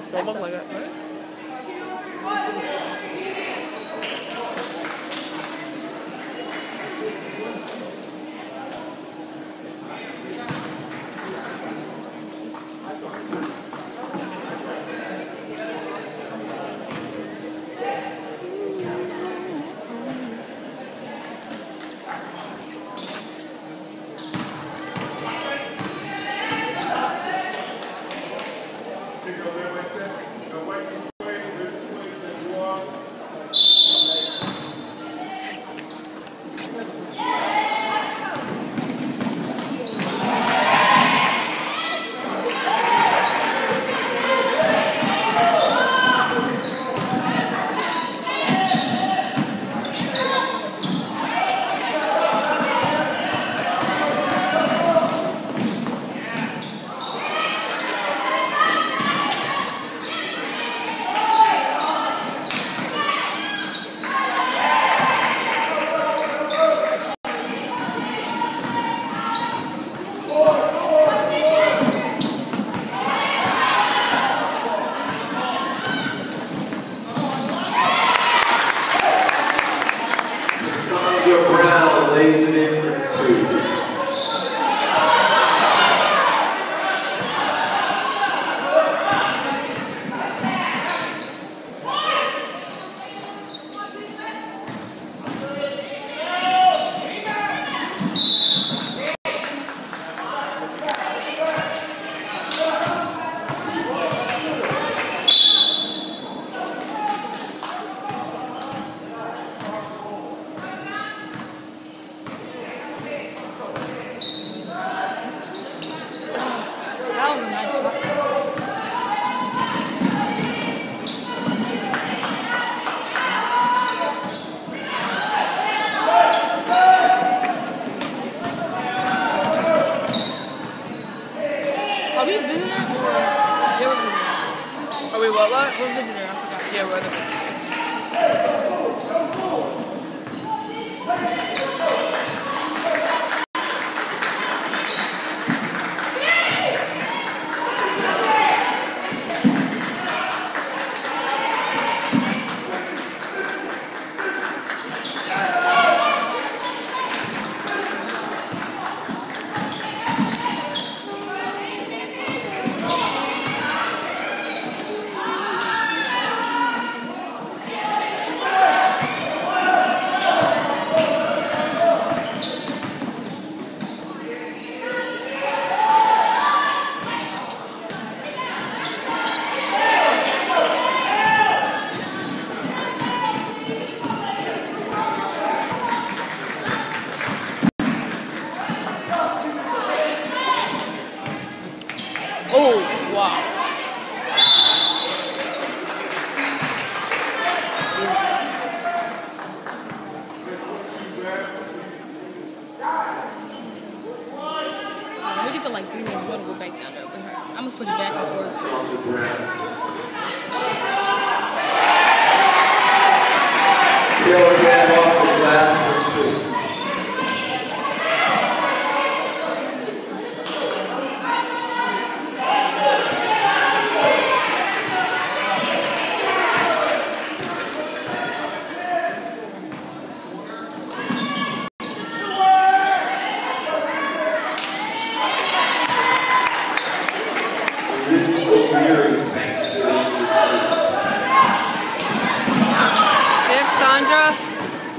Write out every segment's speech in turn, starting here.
Don't look like it, right? Brown lays it in for 2. Are we visitor or? Yeah, we're visitor. Are we what? We're visitor, I forgot. Yeah, we're the visitors. Oh, wow. Let me get to like 3 minutes. We're gonna go back down there with her. I'm gonna switch back and forth. Sandra.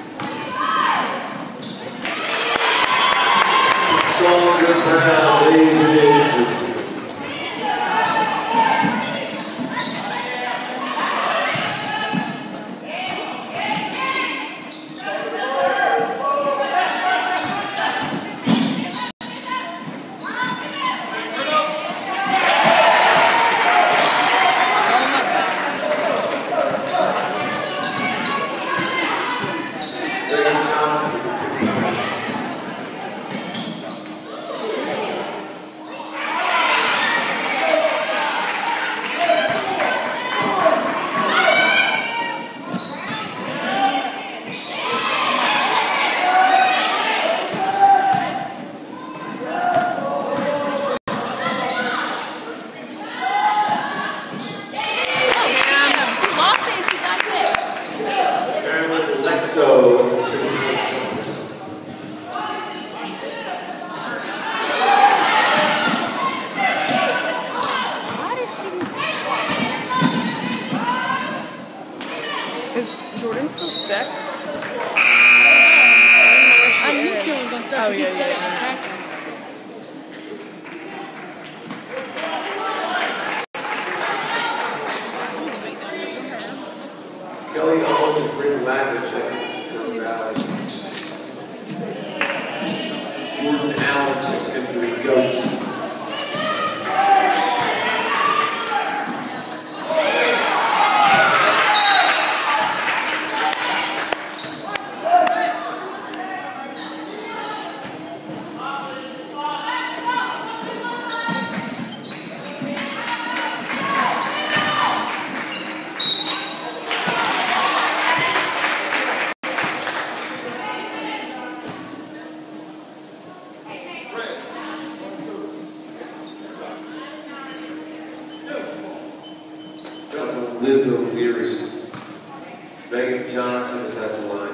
check? I knew Kieran was going to start because he said it in practice. Kelly Owens and Brittany Wagner checking for Valley. Jordan Allen checking for the Goats. Liz O'Leary. Megan Johnson is at the line.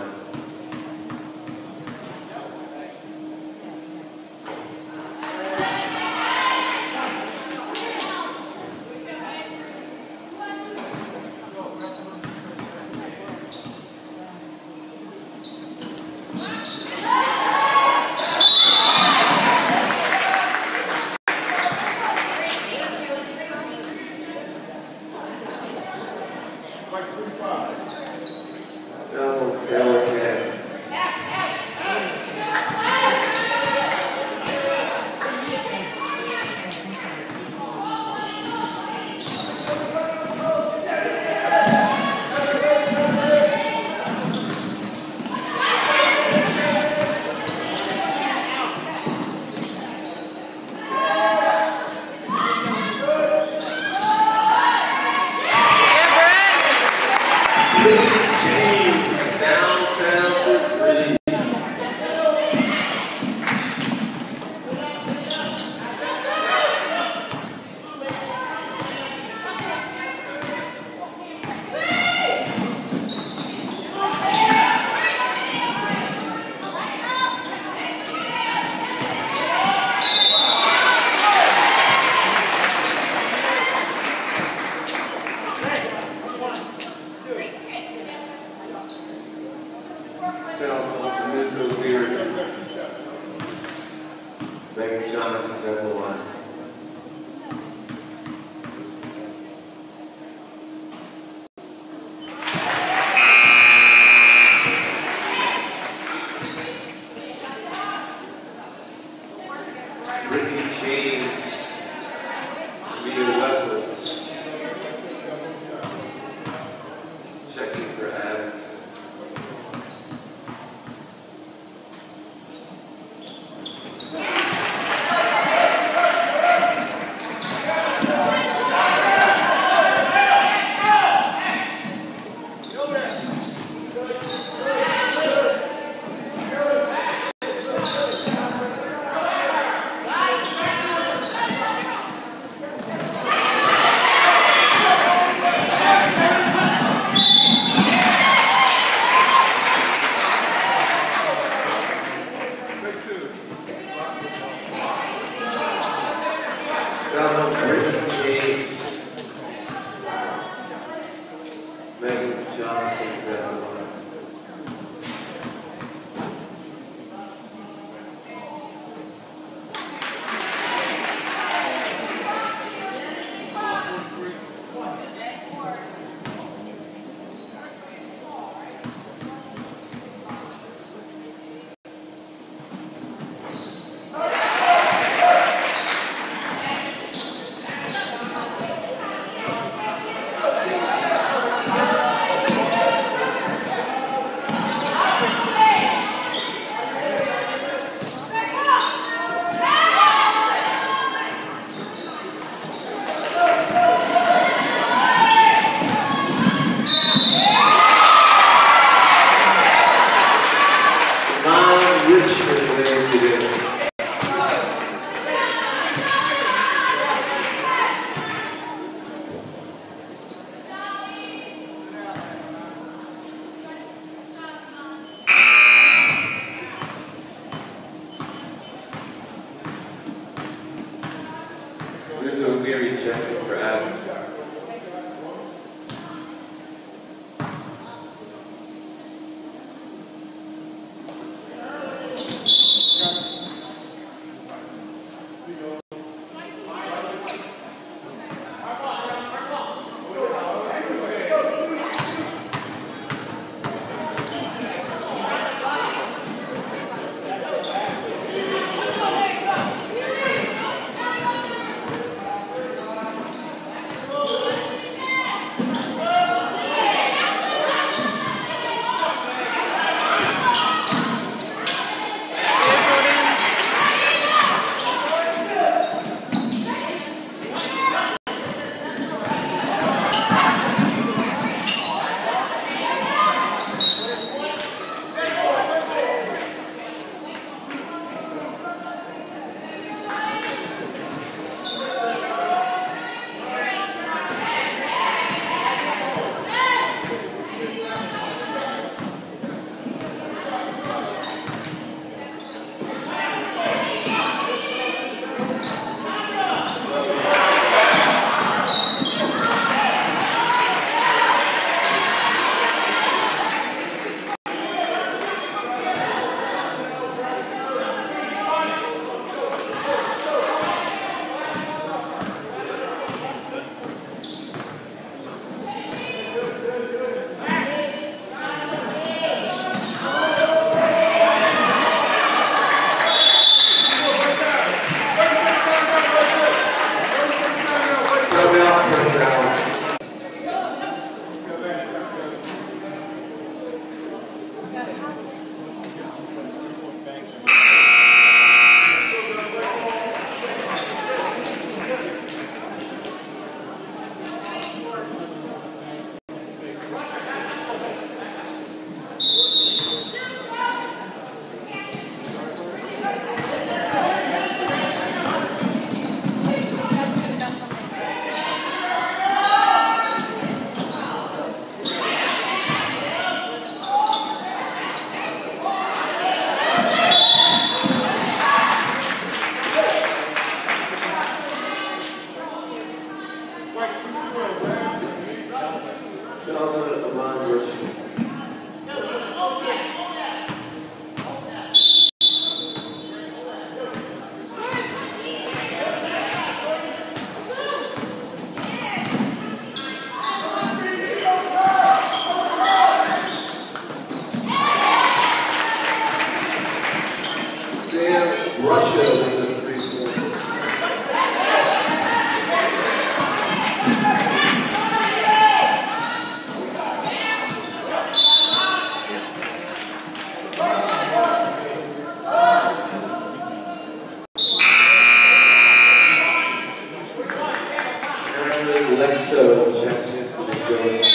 Megan Johnson's at the line. Brittany James, Rita Wessels, checking for Adam. Megan Johnson's at the line. Liz O'Leary checks in for Adam. Johnson, Amon Richie. Sam Russia with the 3-point. Lexo checks in for the goal.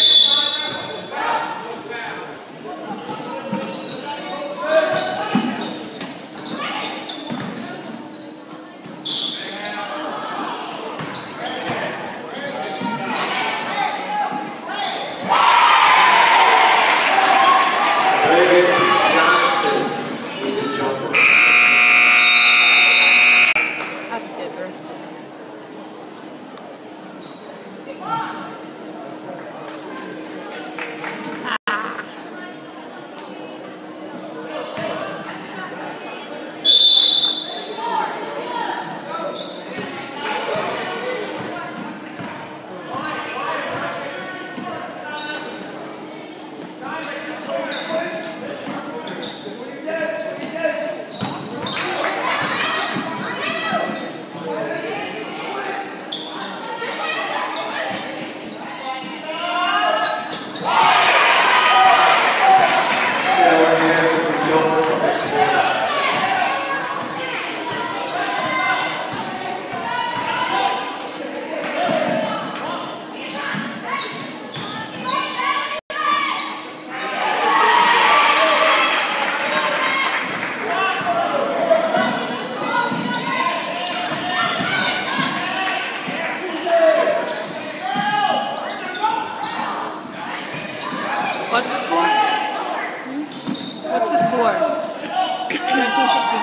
What's the score? What's the score? 1960.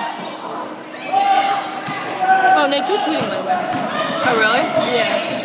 Oh, Nate, you're tweeting, by the way. Oh, really? Yeah.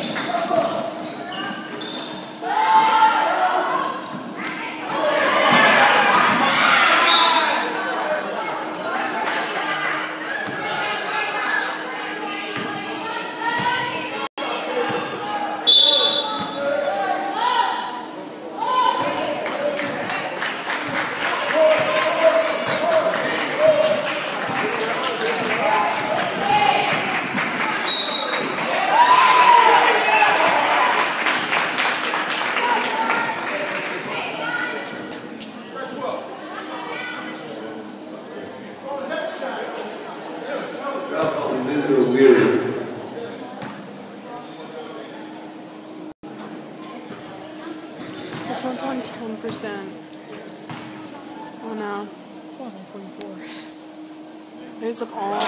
The phone's on 10%. Oh no. Oh, it's on 44. It's up all.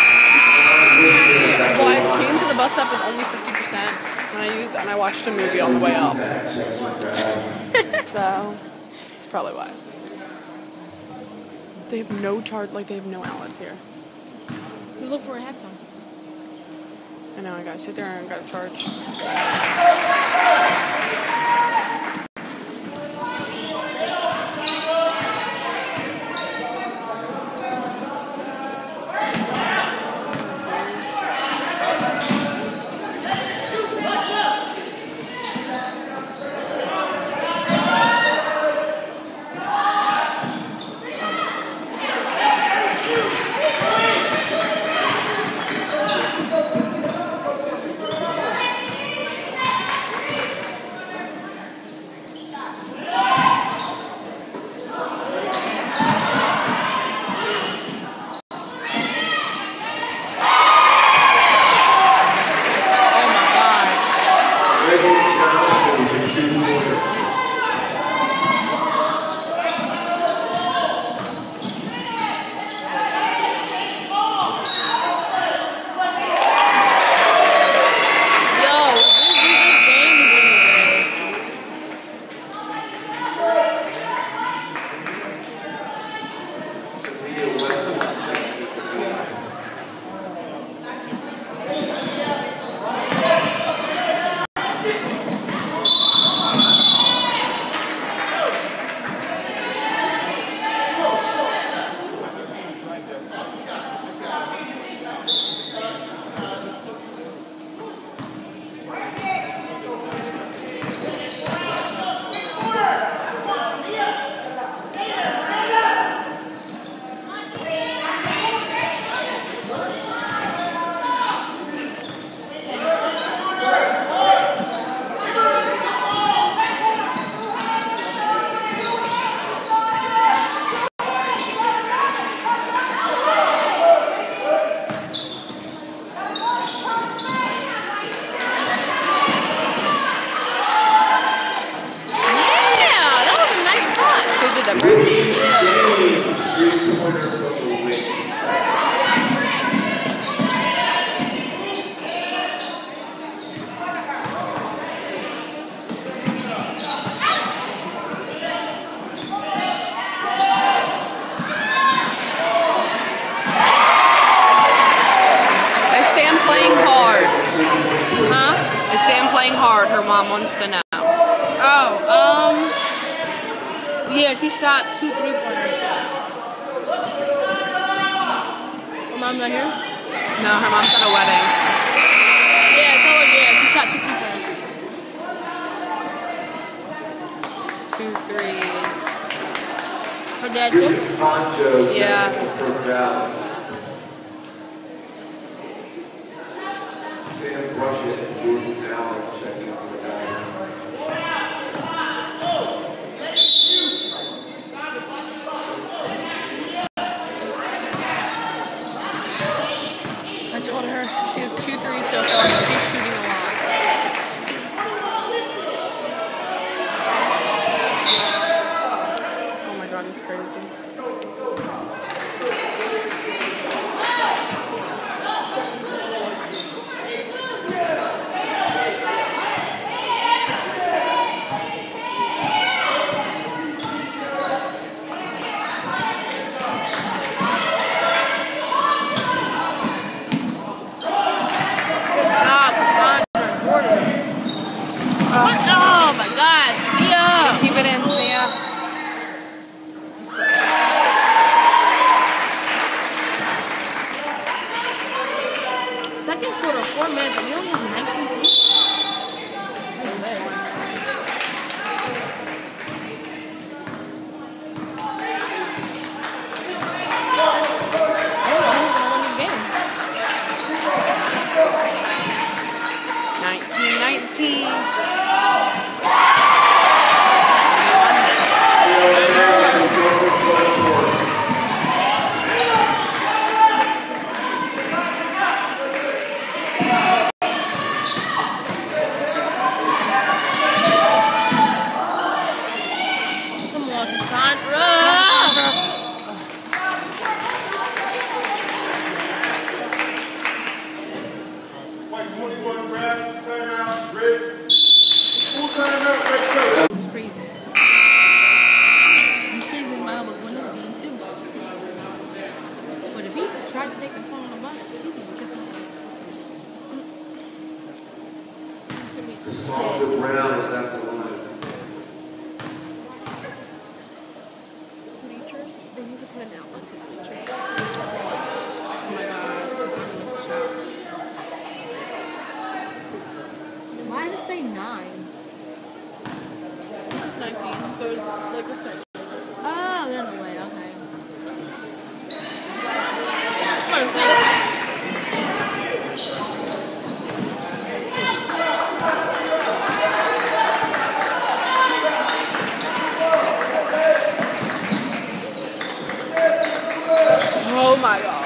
Well, I came to the bus stop with only 50%, and I watched a movie on the way up. So, it's probably why. They have no they have no outlets here. Just look for a halftime. I know, I gotta sit there and I gotta charge. separate? James, 3-pointer from the wing. Is Sam playing hard? Huh? Is Sam playing hard? Her mom wants to know. Oh, yeah, she shot 2 3-pointers. Her mom's not here? No, her mom's at a wedding. Yeah, tell her, yeah, she shot 2 3-pointers. 2 threes. Her dad too? Poncho, Yeah. for Valley. Sam Brushett and Jordan Allen checking for the guy. I told her she has 2 threes so far, and she's shooting a lot. Oh my god, it's crazy. Oh my God, Sophia! Keep it in, Sia. Second quarter, 4 minutes, and we only have 19 points. Come on, Cassandra! White 21 grab, timeout, red. Full timeout, red coach. It's crazy. It's crazy because my elbow won this game too. But if he tried to take the phone on the bus, he can kiss my ass. It's gonna be The Salt of Brown is at the line. bleachers. They need to put an outlet to bleachers. Oh my god, he's gonna miss a shot. Why does it say 9? It's 19. There's like a thing. Oh, they're in the way. Okay. What is it? Oh my god.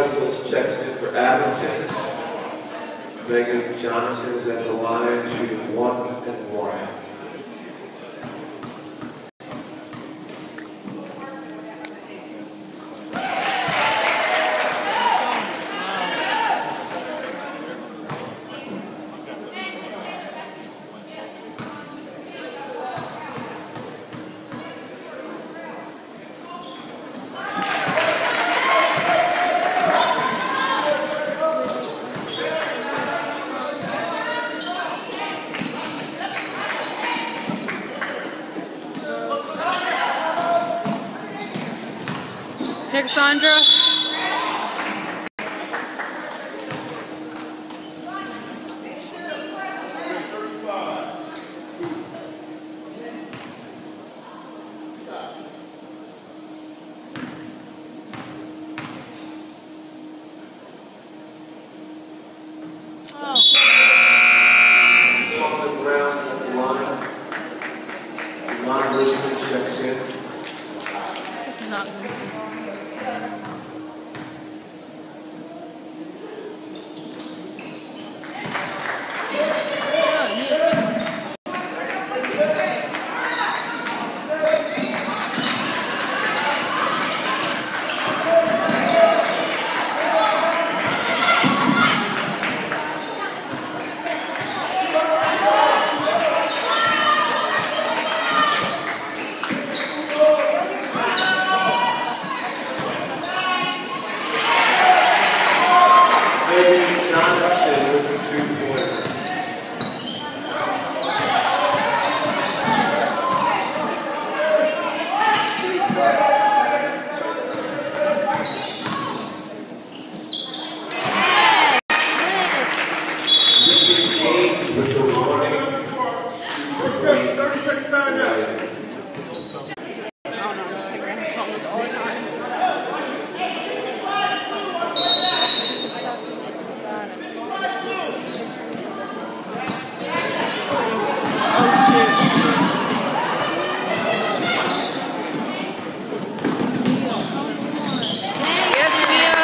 Wessels checks in for Abington. Megan Johnson is at the line, shooting 1-1. Pick Sandra. Solid Brown at the line. Ron Richmond checks in. This is not good. Megan Johnson with the 2-pointer. Richard James with the warning. 30-second timeout. I don't know, just figuring out songs all the time. Oh shoot. Yes, Mia.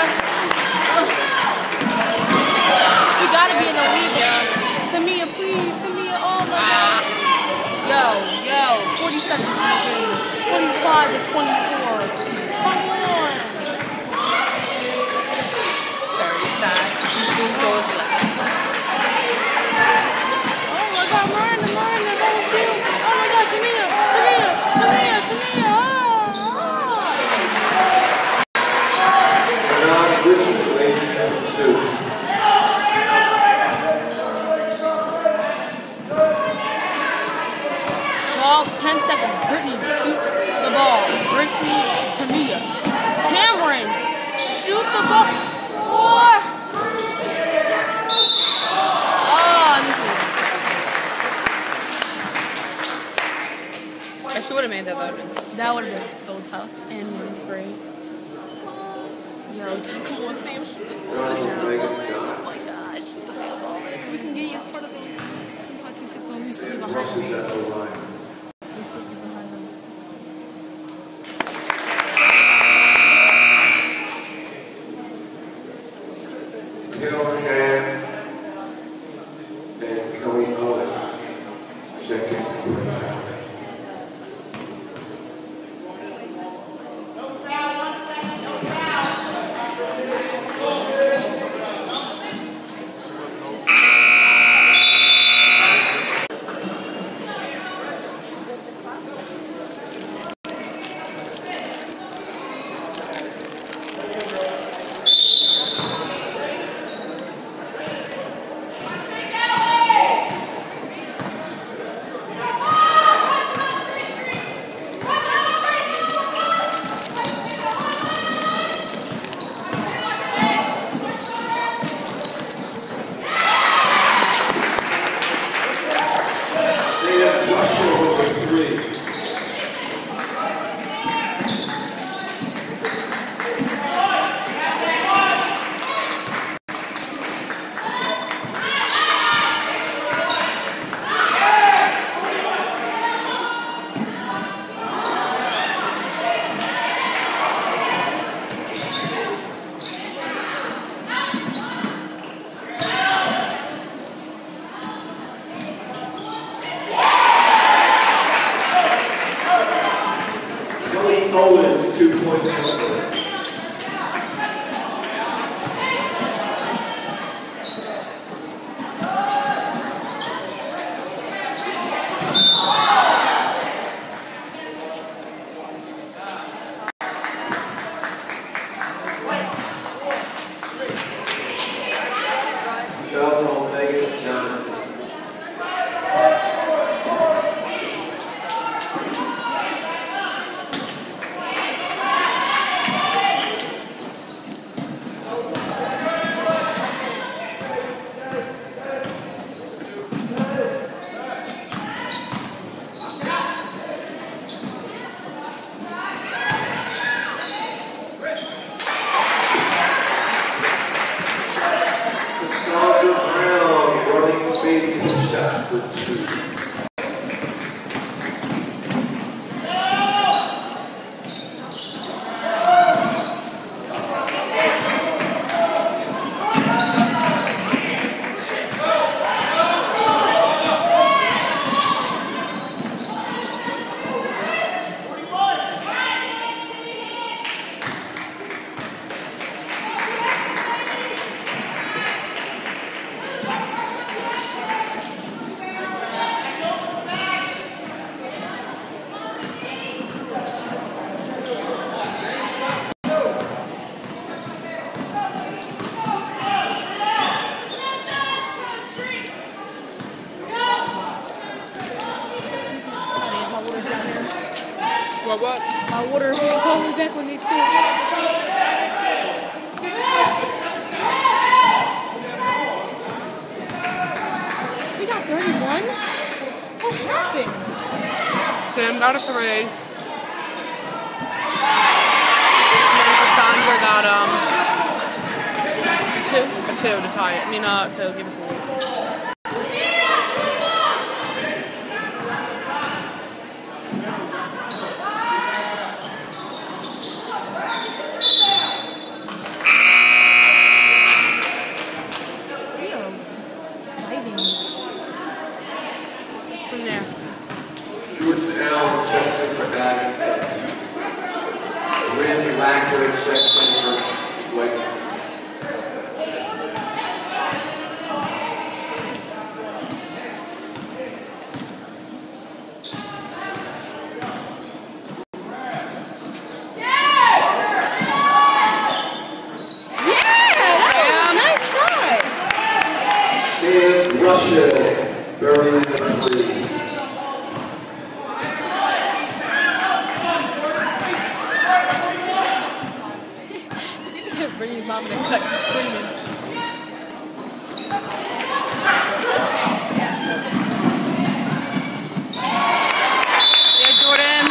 We gotta be in the lead, yeah. Tamia, please. Tamia, oh my god. Yo, 40 seconds in the game. 25 to 24. Come on. Very fast. These two goals left. Oh my god, Miranda, that was beautiful. Oh my god, Tamia. Ron Richmond leads 2. Oh. 10 seconds. Brittany shoots the ball. Brittany, Tamia. Cameron, shoot the ball. 4. I should have made that. That would have been so tough and great. Yo, come on, Sam, shoot this ball. Shoot this ball in. Oh my gosh, shoot the ball in. So we can get you in front of them. 5-2-6, oh, we still be behind Russell's them. at the line. We still be behind them. Hillham and Kelly Owen checking for Abington. for 2. What? My water is coming back when they too. We got 31? What happened? Sam got a 3. And then Cassandra got a 2 to tie it. I mean, to give us a lead. Jordan Allen checks in for Abington. Randy Lacker checks in for Blake. Russia, Bernie number 3. You just hit Brittany's mom in a cut screaming. Yeah, Jordan.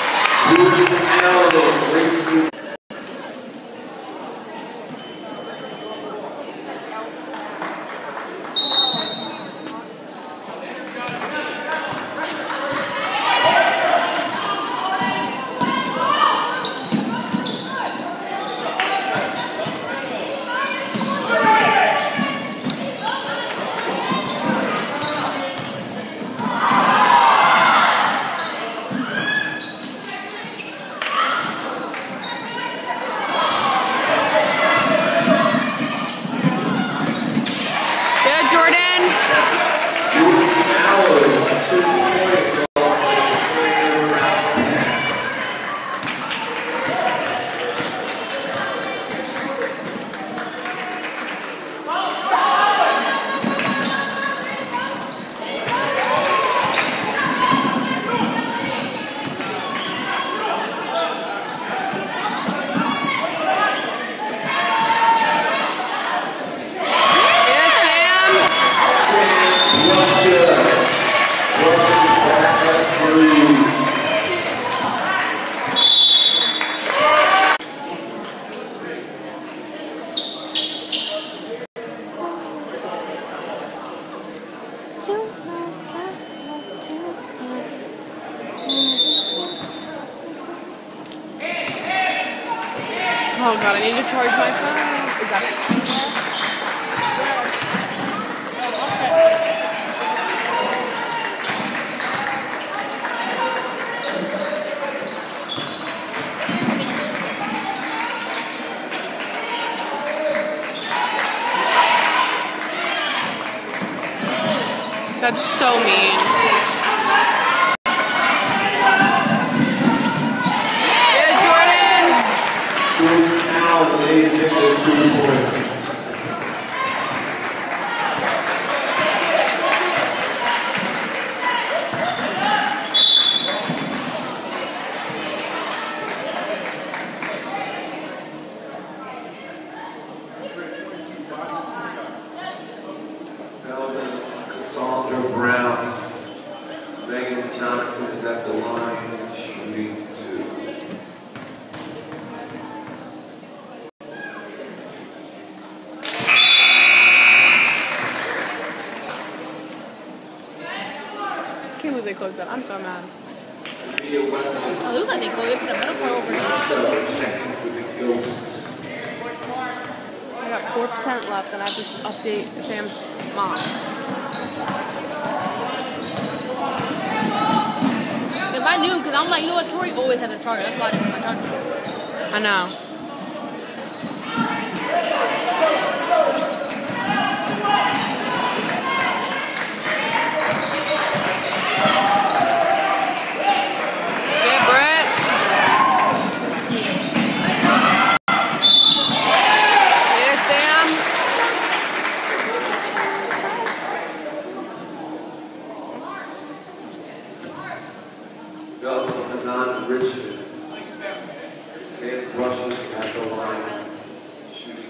Oh god, I need to charge my phone. Is that it? That's so mean. Ladies and gentlemen, Cassandra Brown. they closed that. I'm so mad. Oh, it looks like they closed. They put a metal part over it. I got 4% left, and I have to update Sam's mom. If I knew, because I'm like, you know what, Tori always has a charger. That's why I didn't put my charger. I know. Yeah, Brett. Yeah, Sam. Belgium, Hanan Richmond. Sam rushes at the line. Shooting.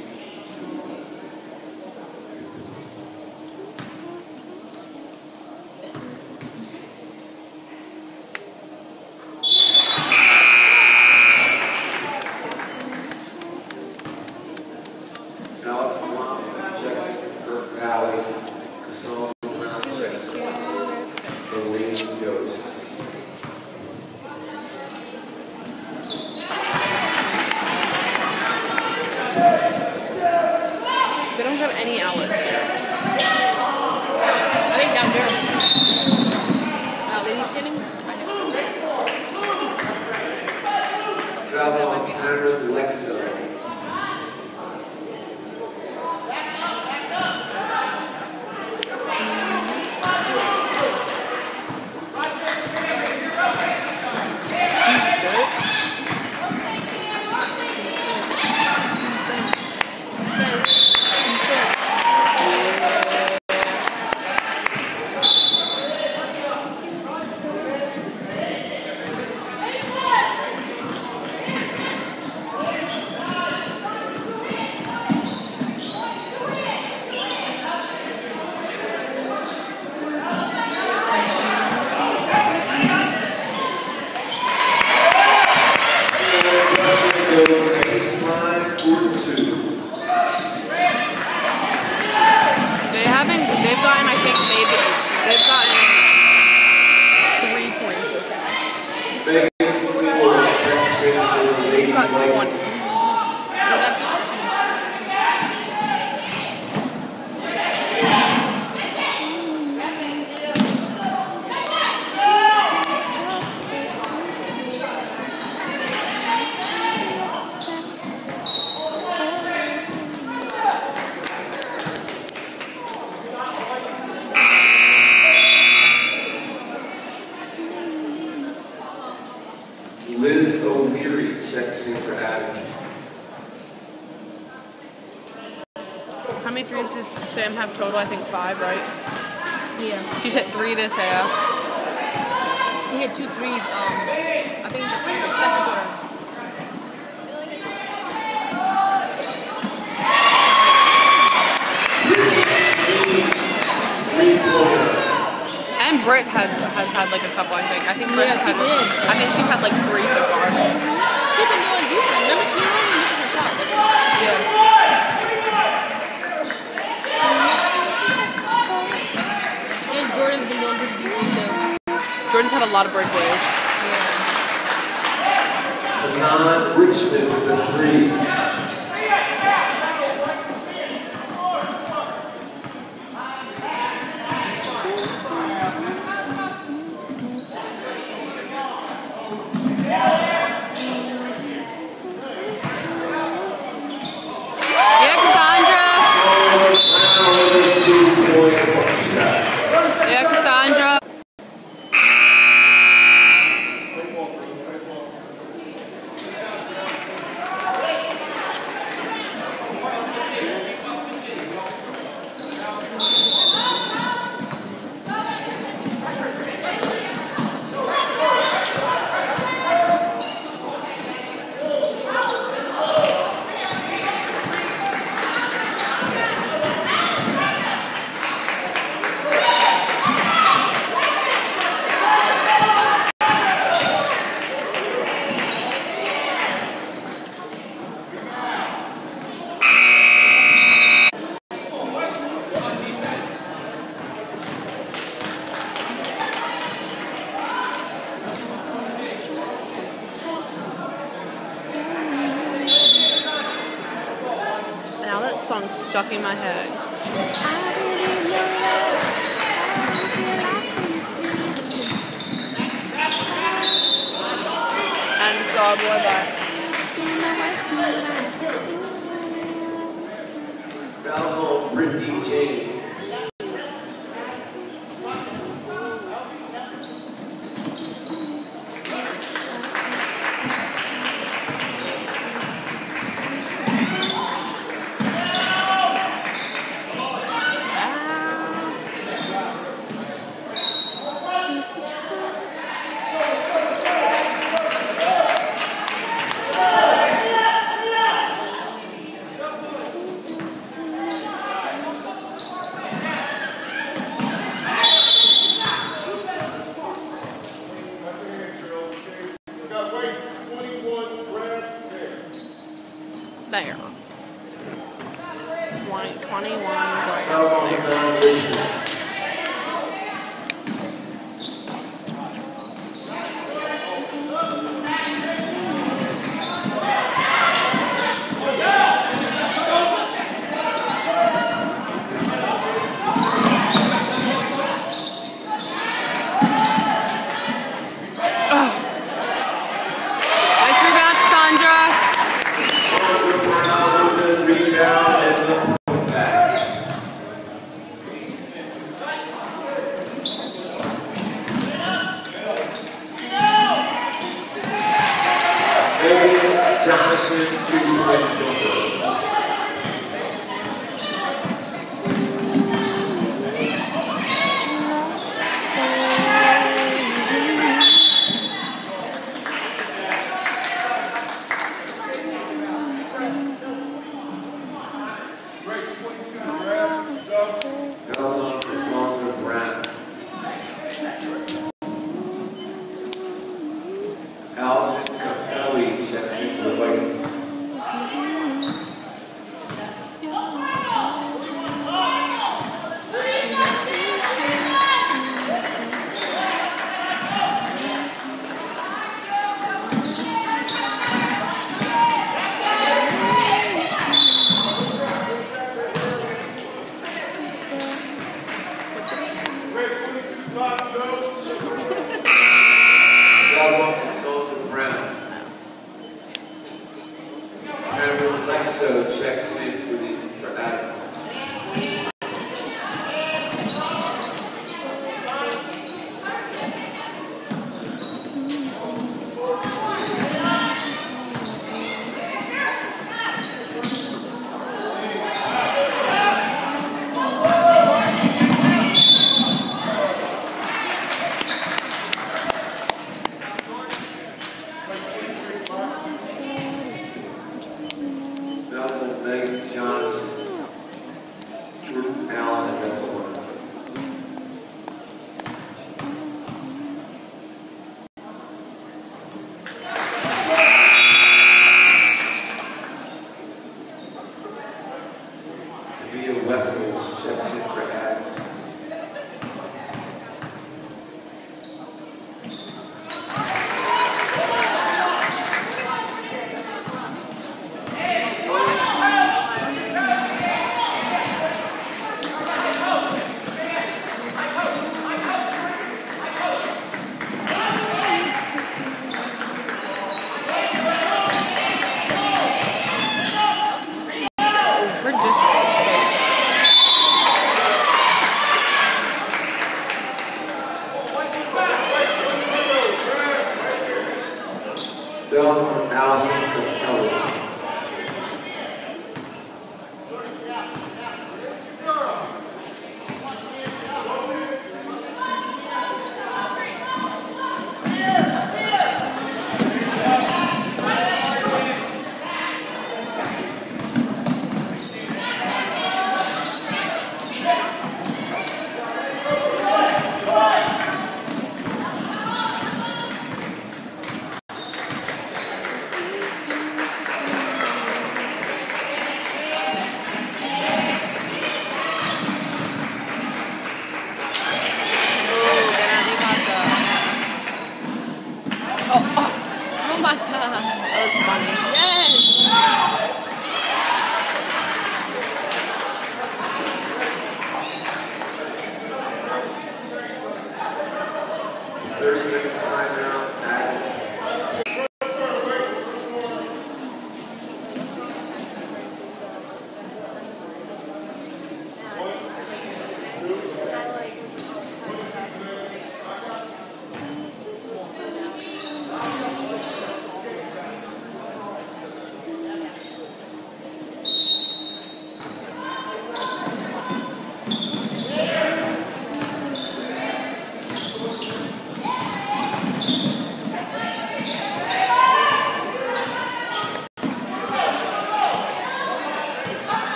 Alex Malone checks Kirk Valley. Casal Brown checks the leading ghost. They don't have any outlets here. I think down there. Lady standing right next to her. Travel on Aaron Lexa. They've gotten, I think, they've gotten 3 points this half. They've got 20. They got 2. Liz O'Leary checks in for Adam. How many threes does Sam have total? I think 5, right? Yeah. She's hit 3 this half. She hit 2 threes, I think the second quarter. And Britt has had like a couple, I think. I think Britt Yeah, has she had, did. I think she's had like 3 so far. She's been doing decent. Remember, she only missing her shots. Yeah. And Jordan's been doing pretty decent too. Jordan's had a lot of breakaways. Hanan Richmond with the 3. Yeah, Cassandra. Yeah, Cassandra. song stuck in my head. And Starboy by Foul on Brittany James. there. 21 Foul on the violation. Nice rebound, Sandra. Rebound and the back. Johnson to Allison Capelli checks into the white. So checks in for Adam. Megan Johnson, Drew Allen, and Bill Warner. Via Westfield checks in for Adams. We're just Bells on Allison Capelli.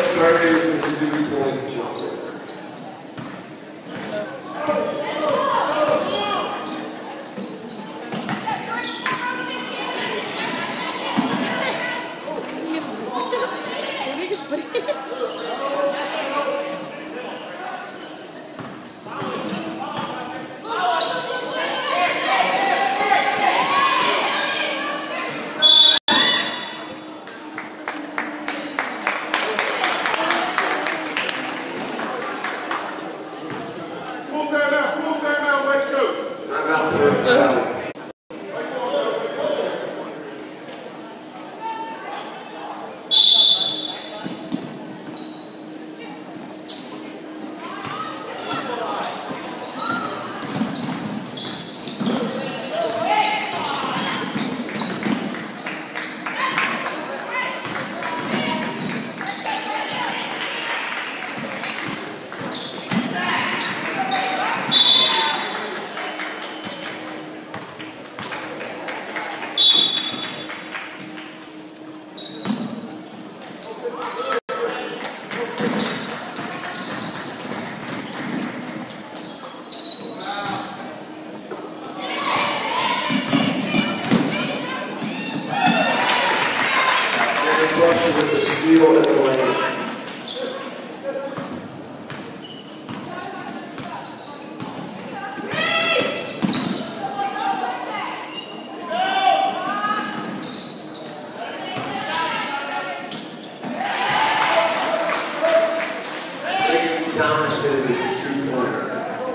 Curry is the 3-point jumper. Full timeout, let's go. Timeout, third foul. With the steal at the lane. Megan Johnson is a 2-pointer.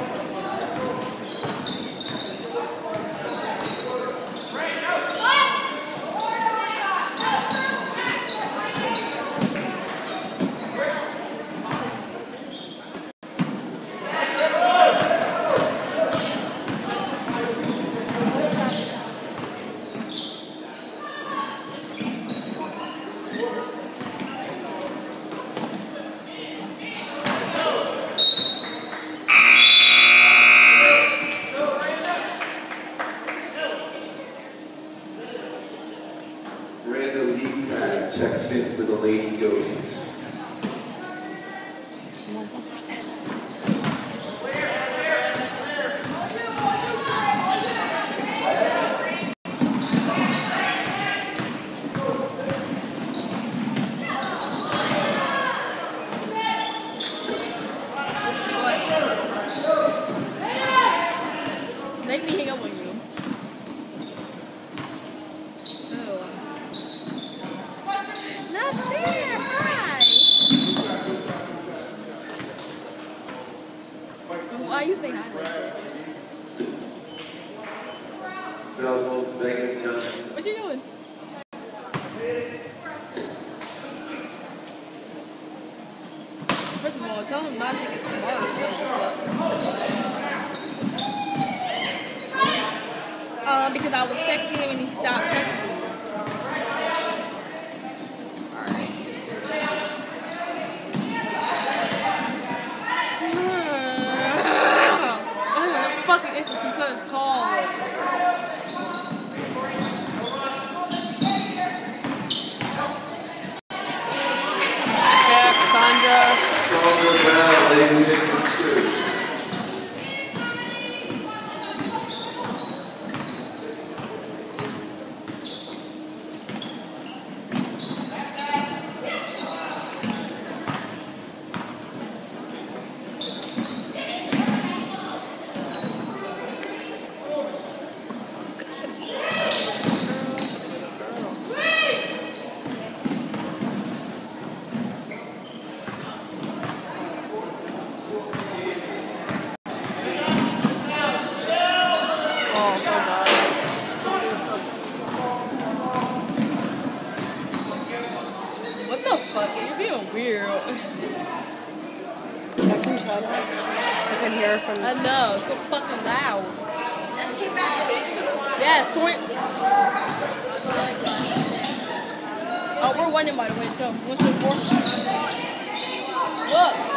Randall League checks in for the Lady Ghosties. 100%. Make me hang up on you. Not fair. Hi. Why you say hi? Bell's Megan Johnson. What you doing? First of all, tell him not to get smart. Because I was texting him and he stopped texting me. Fucking instant because call. Yeah, Cassandra. Sandra Bell, Lady Ghosties 2. What the fuck? You're being weird. I can shut up. I can hear it from I know, so fucking loud. Yes, 20. Oh, we're winning by the way, so 1 to 4. Look.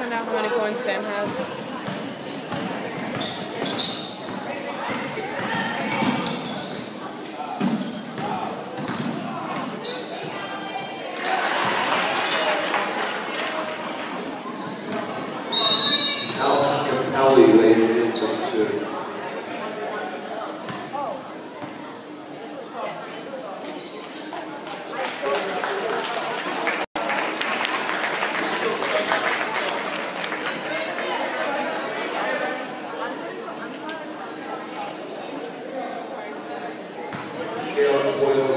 find out how many coins Sam has. Alex Capelli lays in from 2. Caleb Boyle